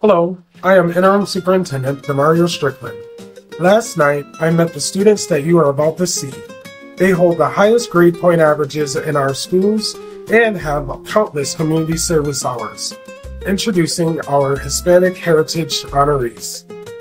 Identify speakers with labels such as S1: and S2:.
S1: Hello, I am Interim Superintendent Demario Strickland. Last night, I met the students that you are about to see. They hold the highest grade point averages in our schools and have countless community service hours. Introducing our Hispanic Heritage honorees.